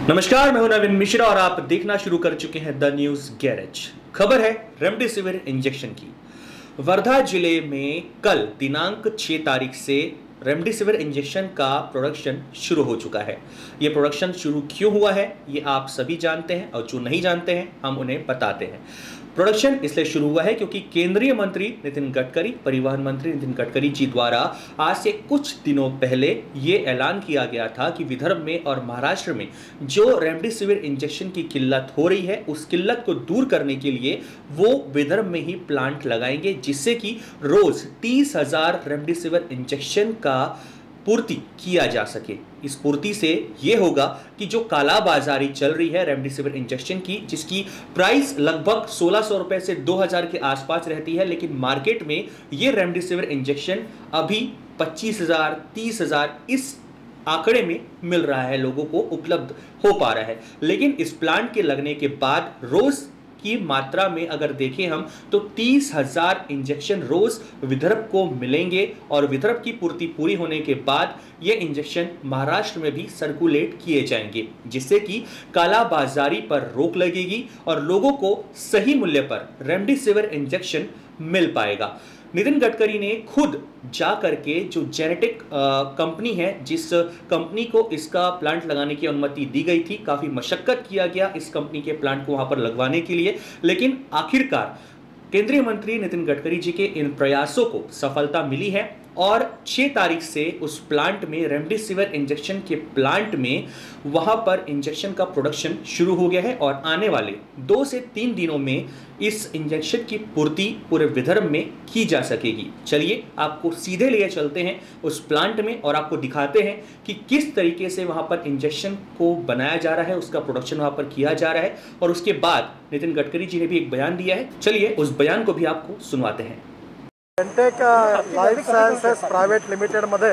नमस्कार, मैं हूं नवीन मिश्रा और आप देखना शुरू कर चुके हैं द न्यूज गैरेज। खबर है रेमडेसिविर इंजेक्शन की। वर्धा जिले में कल दिनांक 6 तारीख से रेमडेसिविर इंजेक्शन का प्रोडक्शन शुरू हो चुका है। ये प्रोडक्शन शुरू क्यों हुआ है ये आप सभी जानते हैं और जो नहीं जानते हैं हम उन्हें बताते हैं। प्रोडक्शन इसलिए शुरू हुआ है क्योंकि केंद्रीय मंत्री नितिन गडकरी, परिवहन मंत्री नितिन गडकरी जी द्वारा आज से कुछ दिनों पहले ये ऐलान किया गया था कि विदर्भ में और महाराष्ट्र में जो रेमडेसिविर इंजेक्शन की किल्लत हो रही है उस किल्लत को दूर करने के लिए वो विदर्भ में ही प्लांट लगाएंगे, जिससे कि रोज 30,000 रेमडेसिविर इंजेक्शन का पूर्ति किया जा सके। इस पूर्ति से यह होगा कि जो कालाबाजारी चल रही है रेमडेसिविर इंजेक्शन की, जिसकी प्राइस लगभग 1600 रुपए से 2000 के आसपास रहती है, लेकिन मार्केट में ये रेमडेसिविर इंजेक्शन अभी 25,000 30,000 इस आंकड़े में मिल रहा है, लोगों को उपलब्ध हो पा रहा है। लेकिन इस प्लांट के लगने के बाद रोज की मात्रा में अगर देखें हम तो 30,000 इंजेक्शन रोज विदर्भ को मिलेंगे और विदर्भ की पूर्ति पूरी होने के बाद ये इंजेक्शन महाराष्ट्र में भी सर्कुलेट किए जाएंगे, जिससे कि कालाबाजारी पर रोक लगेगी और लोगों को सही मूल्य पर रेमडेसिविर इंजेक्शन मिल पाएगा। नितिन गडकरी ने खुद जा करके जो जेनेटिक कंपनी है, जिस कंपनी को इसका प्लांट लगाने की अनुमति दी गई थी, काफ़ी मशक्कत किया गया इस कंपनी के प्लांट को वहां पर लगवाने के लिए, लेकिन आखिरकार केंद्रीय मंत्री नितिन गडकरी जी के इन प्रयासों को सफलता मिली है और 6 तारीख से उस प्लांट में, रेमडेसिविर इंजेक्शन के प्लांट में, वहां पर इंजेक्शन का प्रोडक्शन शुरू हो गया है और आने वाले 2 से 3 दिनों में इस इंजेक्शन की पूर्ति पूरे विदर्भ में की जा सकेगी। चलिए आपको सीधे लिए चलते हैं उस प्लांट में और आपको दिखाते हैं कि किस तरीके से वहां पर इंजेक्शन को बनाया जा रहा है, उसका प्रोडक्शन वहां पर किया जा रहा है। और उसके बाद नितिन गडकरी जी ने भी एक बयान दिया है, चलिए उस बयान को भी आपको सुनवाते हैं। एनटेक लाइफ सायन्सेस प्रायव्हेट लिमिटेडमध्ये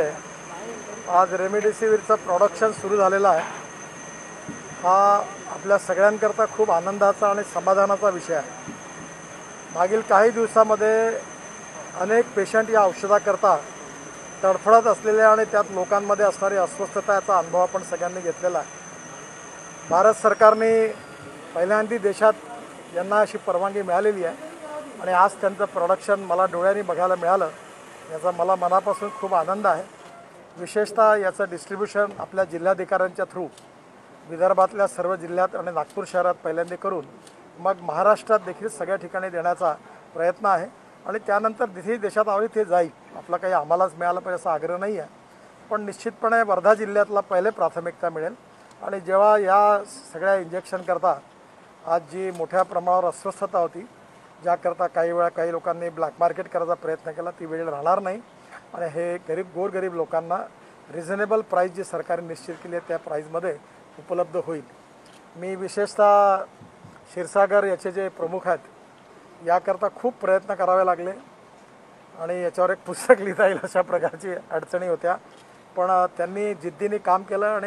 आज रेमडेसिविरचं प्रोडक्शन सुरू झालेलं आहे। हा आपल्या सगळ्यांकरता खूप आनंदाचा आणि समाधानाचा विषय आहे। मागील काही दिवसांमध्ये अनेक पेशंट या औषधाकरता तडफडत असलेले आणि त्यात लोकांमध्ये असणारी अस्वस्थता याचा अनुभव आपण सगळ्यांनी घेतलेला आहे। भारत सरकारने पहिल्यांदा देशात यांना अशी परवानगी मिळालेली आहे आणि आज त्यांचं प्रोडक्शन मला डोळ्यांनी बघायला मिळालं, याचा मला मनापासून खूप आनंद आहे। विशेषतः याचं डिस्ट्रीब्युशन आपल्या जिल्हाधिकाऱ्यांच्या थ्रू विदर्भातल्या सर्व जिल्ह्यात आणि नागपूर शहरात पहिल्यांदा करून मग महाराष्ट्रात देखील सगळ्या ठिकाणी देण्याचा प्रयत्न आहे आणि त्यानंतर जिथे देशात हवी ते जाईल। आपला काही आम्हालाच मिळालं पाहिजे असा आग्रह नाही आहे, पण निश्चितपणे वर्धा जिल्ह्यातला पहिले प्राथमिकता मिळेल। आणि जेव्हा या सगळ्या इंजेक्शन करता आज जी मोठ्या प्रमाणावर अस्वस्थता होती, ज्याकरता काही वेळा काही लोकांनी ब्लॅक मार्केट करायचा प्रयत्न केला, ती वेळ राहणार नाही आणि हे गोरगरीब लोकांना रिझनेबल प्राईस जी सरकारने निश्चित केली आहे त्या प्राईसमध्ये उपलब्ध होईल। मी विशेषतः क्षीरसागर याचे जे प्रमुख आहेत याकरता खूप प्रयत्न करावे लागले आणि याच्यावर एक पुस्तक लिहिता येईल अशा प्रकारची अडचणी होत्या, पण त्यांनी जिद्दीने काम केलं आणि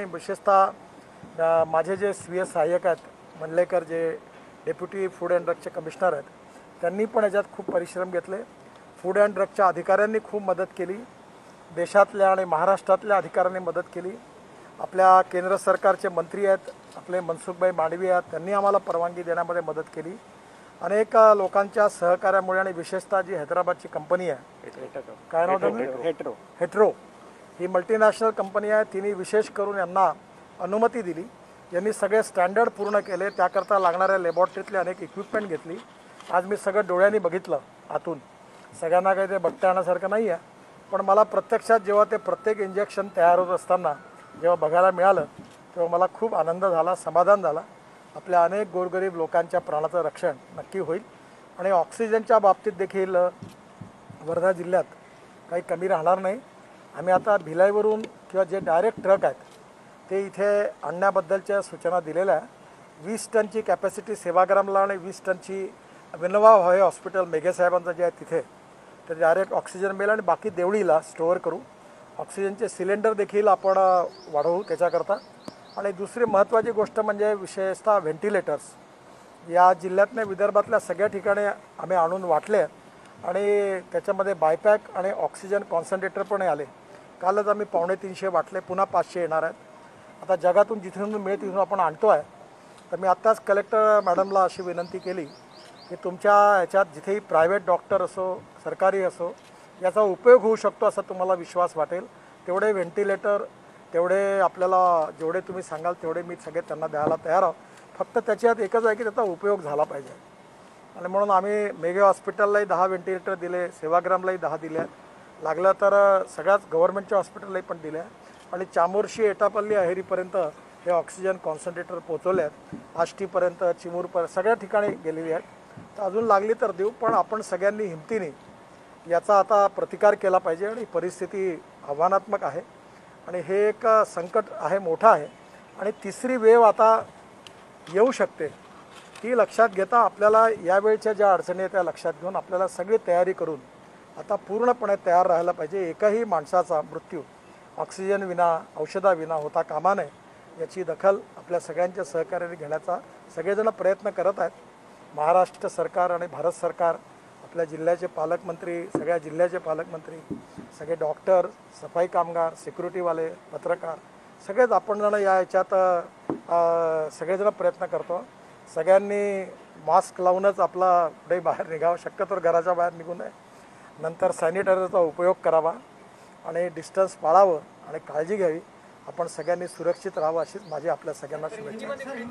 विशेषतः माझे जे स्वीय सहाय्यक आहेत मंडलेकर, जे डेप्युटी फूड अँड ड्रगचे कमिशनर आहेत, त्यांनी पण याच्यात खूप परिश्रम घेतले। फूड अँड ड्रगच्या अधिकाऱ्यांनी खूप मदत केली, देशातल्या आणि महाराष्ट्रातल्या अधिकाऱ्यांनी मदत केली, आपल्या केंद्र सरकारचे मंत्री आहेत आपले मनसुखभाई मांडवी आहेत, त्यांनी आम्हाला परवानगी देण्यामध्ये मदत केली। अनेक लोकांच्या सहकार्यामुळे आणि विशेषतः जी हैदराबादची कंपनी आहे, काय नाव त्याचं, हेट्रो ही मल्टीनॅशनल कंपनी आहे, तिने विशेष करून यांना अनुमती दिली। यांनी सगळे स्टँडर्ड पूर्ण केले, त्याकरता लागणाऱ्या लॅबॉरेटरीतले अनेक इक्विपमेंट घेतली। आज मी सगळं डोळ्यांनी बघितलं आतून, सगळ्यांना काही ते बघता येण्यासारखं नाही आहे, पण मला प्रत्यक्षात जेव्हा ते प्रत्येक इंजेक्शन तयार होत असताना जेव्हा बघायला मिळालं तेव्हा मला खूप आनंद झाला, समाधान झाला। आपल्या अनेक गोरगरीब लोकांच्या प्राणाचं रक्षण नक्की होईल आणि ऑक्सिजनच्या बाबतीत देखील वर्धा जिल्ह्यात काही कमी राहणार नाही। आम्ही आता भिलाईवरून किंवा जे डायरेक्ट ट्रक आहेत ते इथे आणण्याबद्दलच्या सूचना दिलेल्या आहे। 20 टनची कॅपॅसिटी सेवाग्रामला आणि 20 टनची विनोबा भावे हॉस्पिटल मेघेसाहेबांचं जे आहे तिथे ते डायरेक्ट ऑक्सिजन मिळेल आणि बाकी देवळीला स्टोअर करू। ऑक्सिजनचे सिलेंडर देखील आपण वाढवू त्याच्याकरता। आणि दुसरी महत्त्वाची गोष्ट म्हणजे विशेषतः व्हेंटिलेटर्स या जिल्ह्यातल्या विदर्भातल्या सगळ्या ठिकाणी आम्ही आणून वाटले आणि त्याच्यामध्ये बायपॅक आणि ऑक्सिजन कॉन्सन्ट्रेटर पण आले। कालच आम्ही 350 वाटले, पुन्हा 500 येणार आहेत। आता जगातून जिथून मिळेल तिथून आपण आणतो आहे. तर मी आत्ताच कलेक्टर मॅडमला अशी विनंती केली की तुमच्या ह्याच्यात जिथेही प्रायव्हेट डॉक्टर असो सरकारी असो याचा उपयोग होऊ शकतो असा तुम्हाला विश्वास वाटेल तेवढे व्हेंटिलेटर तेवढे आपल्याला जेवढे तुम्ही सांगाल तेवढे मी सगळे त्यांना द्यायला तयार आहोत. फक्त त्याच्यात एकच आहे की त्याचा उपयोग झाला पाहिजे आणि म्हणून आम्ही मेघे हॉस्पिटललाही 10 व्हेंटिलेटर दिले, सेवाग्रामलाही 10 दिले, लागलं तर सगळ्याच गव्हर्नमेंटच्या हॉस्पिटललाही पण दिले आणि चामोर्शी एटापल्ली अहेरीपर्यंत हे ऑक्सिजन कॉन्सन्ट्रेटर पोचवले आहेत. आष्टीपर्यंत चिमूरपर्यंत सगळ्या ठिकाणी गेलेली आहेत. तर अजून लागली तर देऊ, पण आपण सगळ्यांनी हिमतीने याचा आता प्रतिकार केला पाहिजे आणि परिस्थिती आव्हानात्मक आहे आणि हे एक संकट आहे, मोठं आहे आणि तिसरी वेव आता येऊ शकते ती लक्षात घेता आपल्याला यावेळच्या ज्या अडचणी आहेत त्या लक्षात घेऊन आपल्याला सगळी तयारी करून आता पूर्णपणे तयार राहायला पाहिजे. एकही माणसाचा मृत्यू ऑक्सिजन विना औषधाविना होता कामा नये याची दखल आपल्या सगळ्यांच्या सहकार्याने घेण्याचा सगळेजण प्रयत्न करत आहेत. महाराष्ट्र सरकार आणि भारत सरकार, आपल्या जिल्ह्याचे पालकमंत्री, सगळ्या जिल्ह्याचे पालकमंत्री, सगळे डॉक्टर, सफाई कामगार, सिक्युरिटीवाले, पत्रकार सगळेच आपण जण या याच्यात सगळेजण प्रयत्न करतो. सगळ्यांनी मास्क लावूनच आपला पुढे बाहेर निघावं, शक्यतो घराच्या बाहेर निघू नये. नंतर सॅनिटायझरचा उपयोग करावा आणि डिस्टन्स पाळावं आणि काळजी घ्यावी. आपण सगळ्यांनी सुरक्षित राहावं अशीच माझी आपल्या सगळ्यांना शुभेच्छा.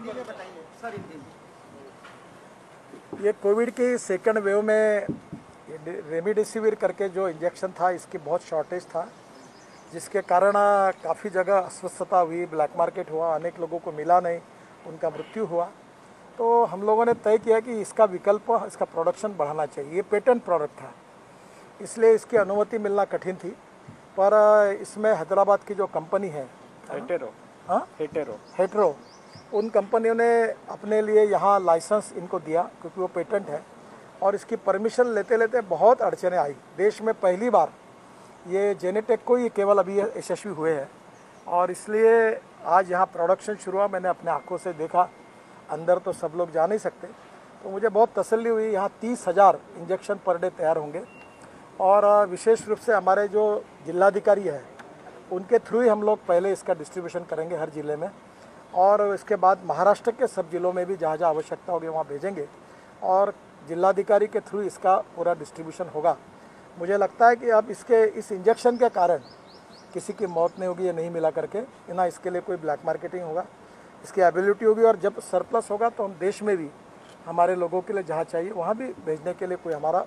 ये कोविड की सेकंड वेव में रेमडेसिविर करके जो इंजेक्शन था इसकी बहुत शॉर्टेज था, जिसके कारण काफ़ी जगह अस्वस्थता हुई, ब्लैक मार्केट हुआ, अनेक लोगों को मिला नहीं, उनका मृत्यु हुआ. तो हम लोगों ने तय किया कि इसका विकल्प, इसका प्रोडक्शन बढ़ाना चाहिए. ये पेटेंट प्रोडक्ट था इसलिए इसकी अनुमति मिलना कठिन थी, पर इसमें हैदराबाद की जो कंपनी है हेटेरो उन कंपनियों ने अपने लिए यहाँ लाइसेंस इनको दिया क्योंकि वो पेटेंट है और इसकी परमिशन लेते लेते बहुत अड़चनें आई. देश में पहली बार ये जेनेटेक को ही केवल अभी यशस्वी हुए हैं और इसलिए आज यहाँ प्रोडक्शन शुरू हुआ. मैंने अपने आंखों से देखा, अंदर तो सब लोग जा नहीं सकते, तो मुझे बहुत तसल्ली हुई. यहाँ 30,000 इंजेक्शन पर डे तैयार होंगे और विशेष रूप से हमारे जो जिलाधिकारी है उनके थ्रू ही हम लोग पहले इसका डिस्ट्रीब्यूशन करेंगे हर ज़िले में और इसके बाद महाराष्ट्र के सब जिलों में भी जहाँ जहाँ आवश्यकता होगी वहाँ भेजेंगे और जिलाधिकारी के थ्रू इसका पूरा डिस्ट्रीब्यूशन होगा. मुझे लगता है कि अब इस इंजेक्शन के कारण किसी की मौत नहीं होगी, ये नहीं मिला करके ना इसके लिए कोई ब्लैक मार्केटिंग होगा, इसकी एबिलिटी होगी और जब सरप्लस होगा तो हम देश में भी हमारे लोगों के लिए जहाँ चाहिए वहाँ भी भेजने के लिए कोई हमारा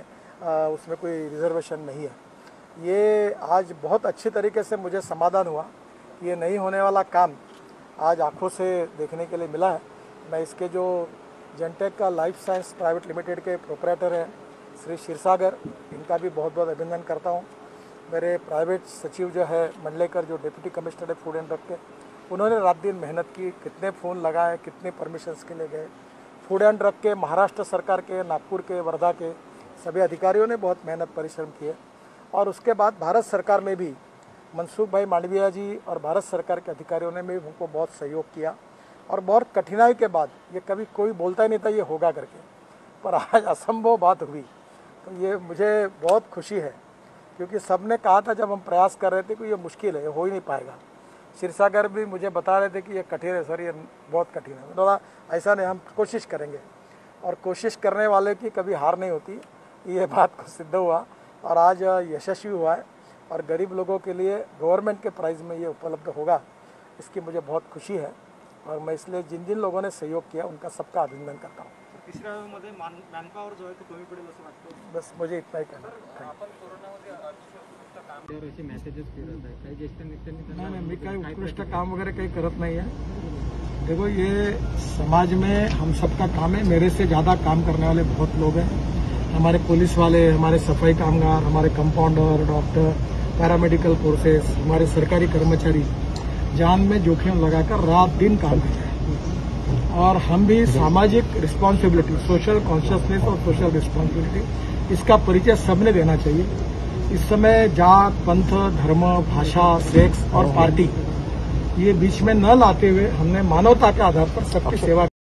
उसमें कोई रिजर्वेशन नहीं है. ये आज बहुत अच्छी तरीके से मुझे समाधान हुआ. ये नहीं होने वाला काम आज आंखों से देखने के लिए मिला है. मैं इसके जो जेनटेक का लाइफ साइंस प्राइवेट लिमिटेड के प्रोपराइटर हैं श्री क्षीरसागर, इनका भी बहुत बहुत अभिनंदन करता हूँ. मेरे प्राइवेट सचिव जो है मंडलेकर, जो डिप्टी कमिश्नर है फूड एंड ड्रग के, उन्होंने रात दिन मेहनत की, कितने फ़ोन लगाए, कितने परमिशंस के लिए गए. फूड एंड ड्रग के महाराष्ट्र सरकार के, नागपुर के, वर्धा के सभी अधिकारियों ने बहुत मेहनत परिश्रम किए और उसके बाद भारत सरकार में भी मनसुख भाई मांडविया जी और भारत सरकार के अधिकारियों ने भी हमको बहुत सहयोग किया और बहुत कठिनाई के बाद, ये कभी कोई बोलता ही नहीं था ये होगा करके, पर आज असंभव बात हुई. तो ये मुझे बहुत खुशी है क्योंकि सबने कहा था जब हम प्रयास कर रहे थे कि ये मुश्किल है, ये हो ही नहीं पाएगा. क्षीरसागर भी मुझे बता रहे थे कि ये कठिन है सर, ये बहुत कठिन है. बोला ऐसा नहीं, हम कोशिश करेंगे और कोशिश करने वाले की कभी हार नहीं होती. ये बात को सिद्ध हुआ और आज यशस्वी हुआ है और गरीब लोगों के लिए गवर्नमेंट के प्राइस में ये उपलब्ध होगा, इसकी मुझे बहुत खुशी है और मैं इसलिए जिन जिन लोगों ने सहयोग किया उनका सबका अभिनंदन करता हूँ. तिसऱ्या मध्ये मॅनपॉवर जो आहे तो कमी पडेल असं वाटतं. बस मुझे इतना ही कहना है. नहीं, मी काही उत्कृष्ट काम वगैरह काही करत नहीं है. देखो ये समाज में हम सबका काम है. मेरे से ज़्यादा काम करने वाले बहुत लोग हैं. हमारे पुलिस वाले, हमारे सफाई कामगार, हमारे कंपाउंडर, डॉक्टर, पैरामेडिकल फोर्सेस, हमारे सरकारी कर्मचारी जान में जोखिम लगाकर रात दिन काम कर रहे हैं और हम भी सामाजिक रिस्पॉन्सिबिलिटी, सोशल कॉन्शियसनेस और सोशल रिस्पॉन्सिबिलिटी, इसका परिचय सबने देना चाहिए. इस समय जात, पंथ, धर्म, भाषा, सेक्स और पार्टी ये बीच में न लाते हुए हमने मानवता के आधार पर सबकी सेवा